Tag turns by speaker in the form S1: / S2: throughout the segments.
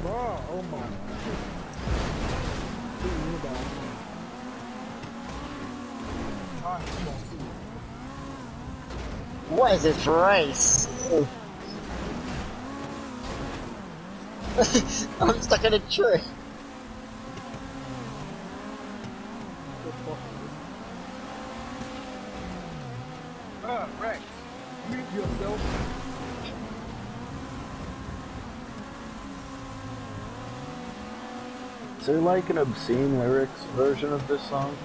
S1: Oh my.
S2: What is this race? I'm stuck in a tree.
S1: Rex, mute yourself.
S3: Is there like an obscene lyrics version of this song?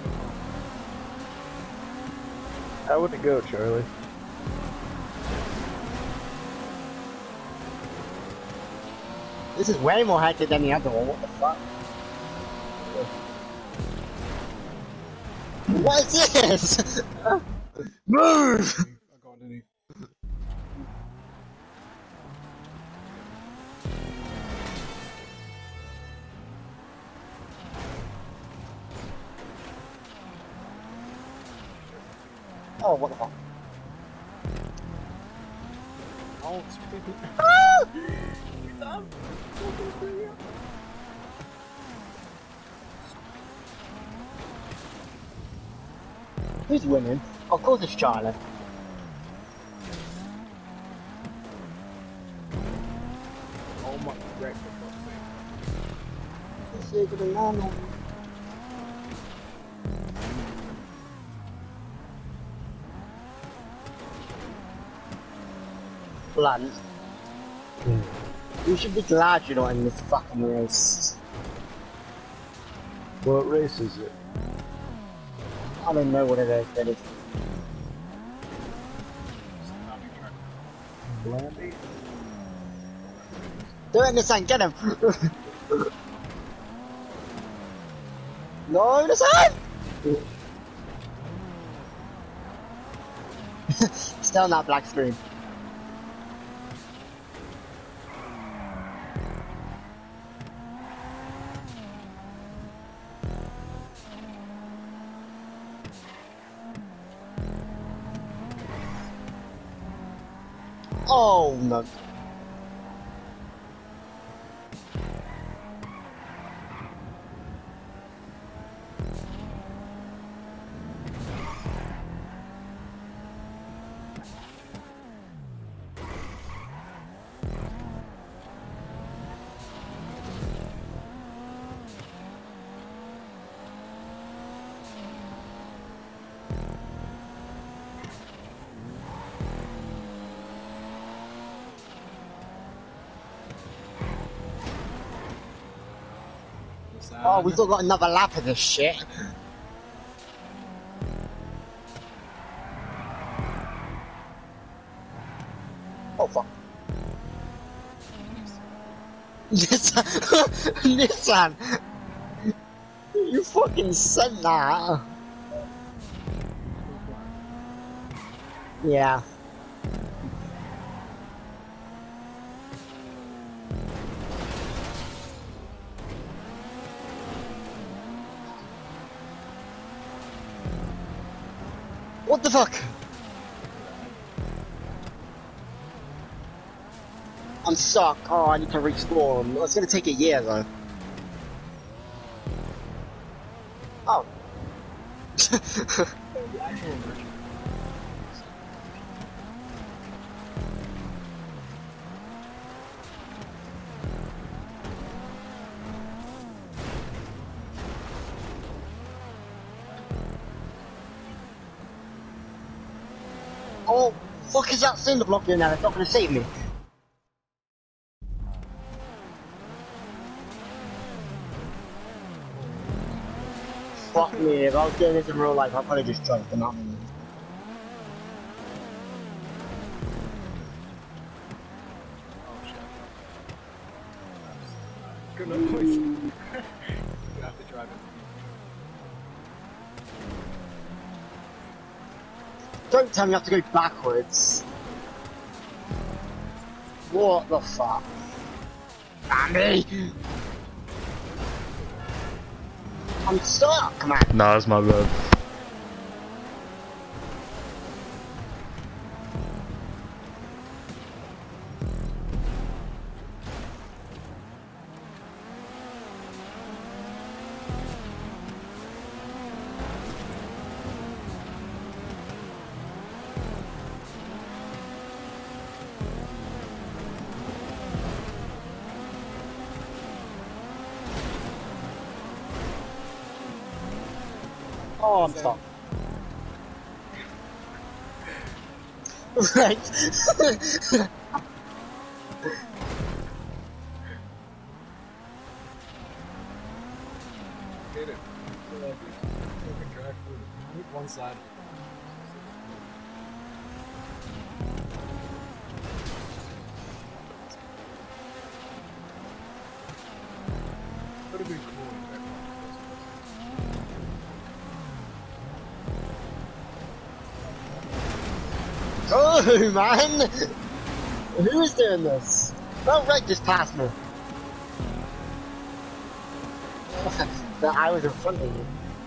S3: How would it go, Charlie?
S2: This is way more hectic than the other one. What the fuck? What is this? Move!
S1: I got any.
S2: Oh, what the fuck?
S1: Oh, it's pretty.
S2: Who's winning? Of course it's Charlie.
S1: Oh my, Rex,
S2: Blunt. You should be glad you're not in this fucking race.
S3: What race is it?
S2: I don't know what it is, but it's...
S3: Blandy?
S2: Do it, Nissan, get him! No, Nissan! Still on that black screen. Oh no. Oh, we still got another lap of this shit. Oh fuck. Nissan! Nissan! You fucking said that! Yeah. What the fuck? I'm stuck. Oh, I need to respawn. It's gonna take a year though. Oh. Oh, fuck is that cinder block doing now? It's not gonna save me. Fuck me, if I was doing this in real life, I'd probably just jump them up.
S1: Good luck, boys. You have to drive it.
S2: Don't tell me you have to go backwards. What the fuck? Andy! I'm stuck, man.
S3: Nah, it's my bad.
S2: Oh, I'm stuck. Right.
S1: Get it. Fucking track food. One side. Would have been cool if that
S2: Oh, man! Who is doing this? Oh, right, just passed me. That I was in front of you.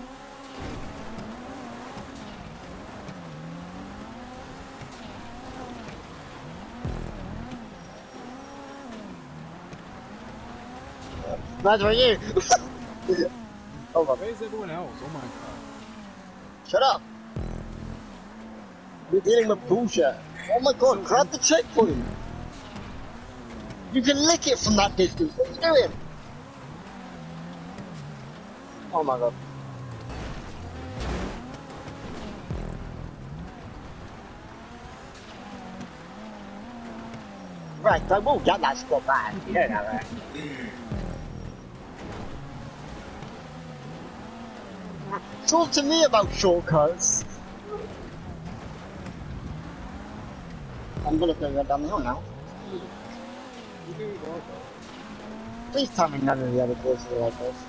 S2: That's for you! Hold on.
S1: Where's everyone else? Oh my god.
S2: Shut up! You're dealing with bullshit. Oh my god, grab the checkpoint! You can lick it from that distance, what are you doing? Oh my god. Right, I will get that spot back, you know that, right? Talk to me about shortcuts! I'm gonna go down the hill now.
S1: You do it all,
S2: Please tell me none of the other courses are like this.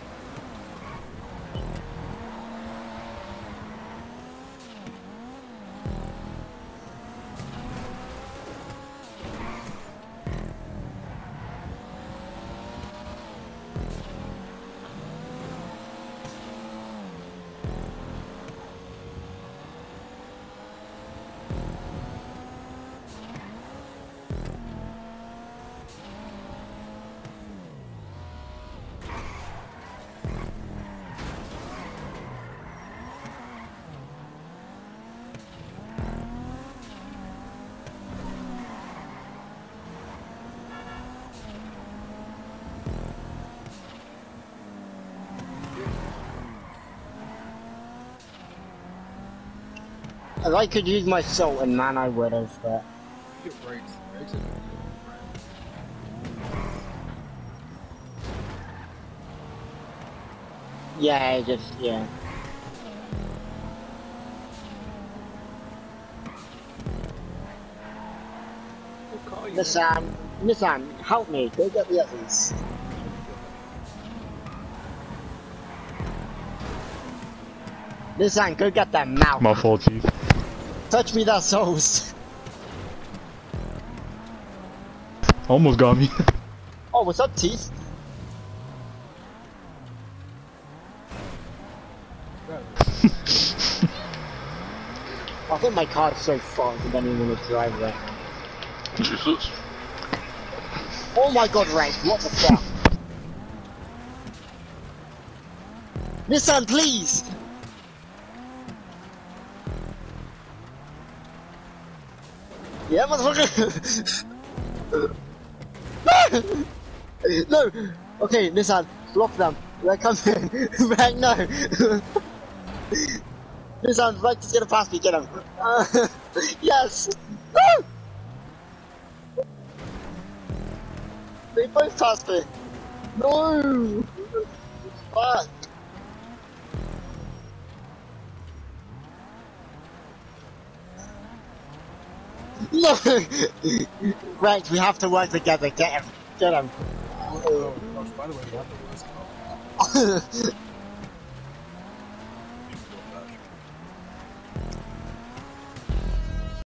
S2: If I could use my salt and man, I would have, but...
S1: You get brakes. Brakes are good.
S2: Yeah, yeah.
S1: We'll call you.
S2: Nissan, help me, go get the others. Nissan, go get them now.
S4: My fault, Chief.
S2: Touch me that souls.
S4: Almost got me.
S2: Oh, what's up, Teeth? I think my car's so fucked I don't even want to drive it.
S4: Jesus.
S2: Oh my god, Rank, what the fuck? Nissan, please! Yeah, motherfucker! No! Okay, Nissan, block them. They're coming. Rank, no! Nissan, Rank is gonna pass me, get him. Yes! No! They both passed me. No! Fuck. No! Right, we have to work together. Get him. Get him.
S1: Oh, by the way, what the